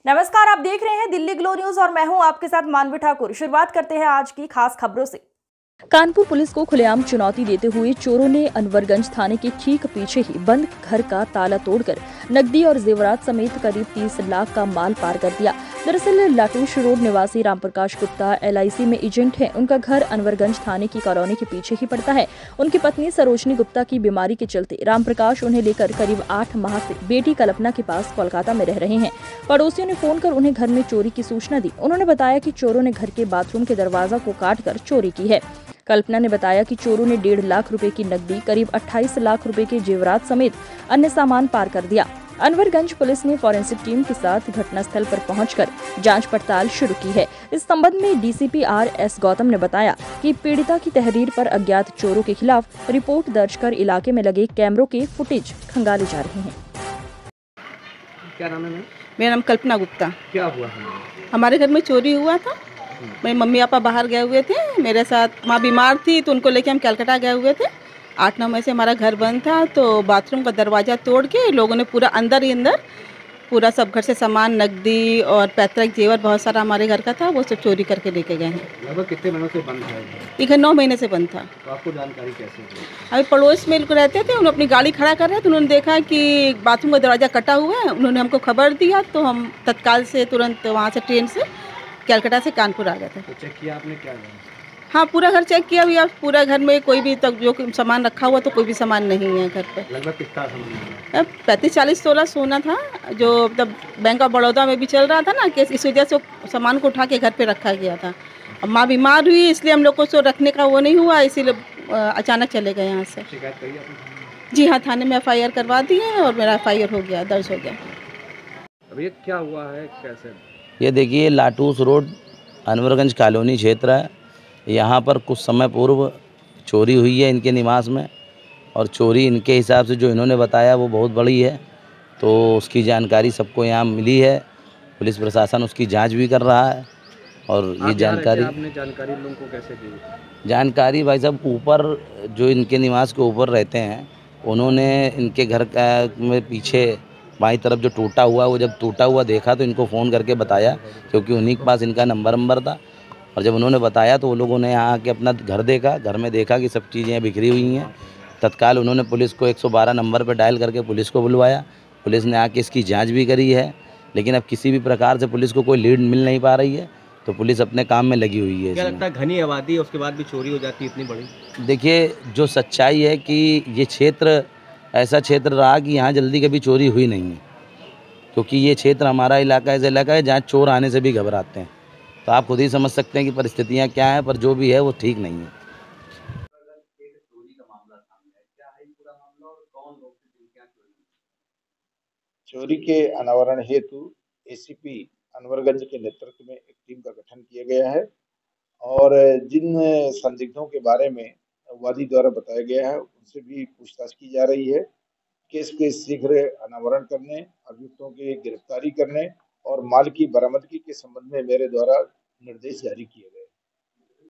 नमस्कार, आप देख रहे हैं दिल्ली ग्लो न्यूज और मैं हूं आपके साथ मानवी ठाकुर। शुरुआत करते हैं आज की खास खबरों से। कानपुर पुलिस को खुलेआम चुनौती देते हुए चोरों ने अनवरगंज थाने के ठीक पीछे ही बंद घर का ताला तोड़कर नकदी और जेवरात समेत करीब 30 लाख का माल पार कर दिया। दरअसल लाटूश रोड निवासी रामप्रकाश गुप्ता LIC में एजेंट हैं। उनका घर अनवरगंज थाने की कॉलोनी के पीछे ही पड़ता है। उनकी पत्नी सरोजनी गुप्ता की बीमारी के चलते रामप्रकाश उन्हें लेकर करीब 8 माह से बेटी कल्पना के पास कोलकाता में रह रहे हैं। पड़ोसियों ने फोन कर उन्हें घर में चोरी की सूचना दी। उन्होंने बताया कि चोरों ने घर के बाथरूम के दरवाजा को काटकर चोरी की है। कल्पना ने बताया कि चोरों ने 1.5 लाख रुपए की नकदी, करीब 28 लाख रुपए के जेवरात समेत अन्य सामान पार कर दिया। अनवरगंज पुलिस ने फॉरेंसिक टीम के साथ घटनास्थल पर पहुंचकर जांच पड़ताल शुरू की है। इस संबंध में DCP RS गौतम ने बताया कि पीड़िता की तहरीर पर अज्ञात चोरों के खिलाफ रिपोर्ट दर्ज कर इलाके में लगे कैमरों के फुटेज खंगाले जा रहे हैं। क्या नाम है मैम? मेरा नाम कल्पना गुप्ता। क्या हुआ? हमारे घर में चोरी हुआ था। मेरे मम्मी पापा बाहर गए हुए थे, मेरे साथ माँ बीमार थी तो उनको लेके हम कलकत्ता गए हुए थे। 8-9 महीने से हमारा घर बंद था, तो बाथरूम का दरवाज़ा तोड़ के लोगों ने पूरा अंदर ही अंदर पूरा सब घर से सामान, नकदी और पैतृक जेवर बहुत सारा हमारे घर का था, वो सब चोरी करके लेके गए हैं। लगभग कितने महीनों से बंद है? ये घर 9 महीने से बंद था। तो आपको जानकारी कैसे हुई? अभी पड़ोस में लोग रहते थे, उन्होंने अपनी गाड़ी खड़ा कर रहे थे, उन्होंने देखा कि बाथरूम का दरवाज़ा कटा हुआ है। उन्होंने हमको खबर दिया तो हम तत्काल से तुरंत वहाँ से ट्रेन से कलकत्ता से कानपुर आ गए थे। तो चेक किया आपने क्या? हाँ, पूरा घर चेक किया भैया। पूरा घर में कोई भी तक जो सामान रखा हुआ तो कोई भी सामान नहीं है घर पे। लगभग कितना सामान? 35-40 तोला सोना था, जो तब बैंक ऑफ बड़ौदा में भी चल रहा था ना केस, इस वजह से सामान को उठा के घर पे रखा गया था। अब माँ बीमार हुई इसलिए हम लोग को तो रखने का वो नहीं हुआ, इसीलिए अचानक चले गए यहाँ से। शिकायत करी आपने? जी हाँ, थाने में FIR करवा दी है और मेरा FIR हो गया, दर्ज हो गया। अब ये क्या हुआ है, कैसे? ये देखिए, लाटूस रोड अनवरगंज कॉलोनी क्षेत्र है। यहाँ पर कुछ समय पूर्व चोरी हुई है इनके निवास में, और चोरी इनके हिसाब से जो इन्होंने बताया वो बहुत बड़ी है। तो उसकी जानकारी सबको यहाँ मिली है। पुलिस प्रशासन उसकी जांच भी कर रहा है। और ये जानकारी आपने जानकारी लोगों को कैसे दी? जानकारी भाई साहब, ऊपर जो इनके निवास के ऊपर रहते हैं, उन्होंने इनके घर का में पीछे बाईं तरफ जो टूटा हुआ, वो जब टूटा हुआ देखा तो इनको फ़ोन करके बताया, क्योंकि उन्हीं के पास इनका नंबर था। और जब उन्होंने बताया तो वो लोगों ने यहाँ आके अपना घर देखा, घर में देखा कि सब चीज़ें बिखरी हुई हैं। तत्काल उन्होंने पुलिस को 112 नंबर पर डायल करके पुलिस को बुलवाया। पुलिस ने आके इसकी जांच भी करी है, लेकिन अब किसी भी प्रकार से पुलिस को कोई लीड मिल नहीं पा रही है, तो पुलिस अपने काम में लगी हुई है। क्या लगता है घनी आबादी है, उसके बाद भी चोरी हो जाती है इतनी बड़ी? देखिए, जो सच्चाई है कि ये क्षेत्र ऐसा क्षेत्र रहा कि यहाँ जल्दी कभी चोरी हुई नहीं है, क्योंकि ये क्षेत्र हमारा इलाका ऐसा इलाका है जहाँ चोर आने से भी घबराते हैं। तो आप खुद ही समझ सकते हैं कि परिस्थितियाँ क्या हैं, पर जो भी है वो ठीक नहीं है। चोरी के अनावरण हेतु ACP अनवरगंज के नेतृत्व में एक टीम का गठन किया गया है, और जिन संदिग्धों के बारे में वादी द्वारा बताया गया है उनसे भी पूछताछ की जा रही है। केस के शीघ्र अनावरण करने, अभियुक्तों की गिरफ्तारी करने और माल की बरामदगी के संबंध में मेरे द्वारा निर्देश जारी किए गए।